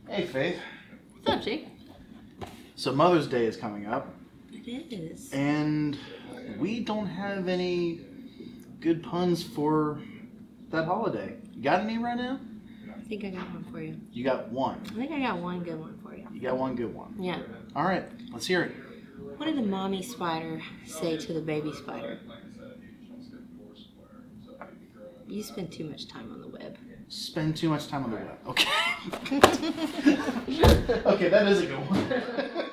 Hey, Faith. What's up, Jake? So Mother's Day is coming up. It is. And we don't have any good puns for that holiday. You got any right now? I think I got one for you. You got one. I think I got one good one for you. You got one good one. Yeah. All right, let's hear it. What did the mommy spider say to the baby spider? You spend too much time on the web. Spend too much time on the web. Okay. Okay, that is a good one.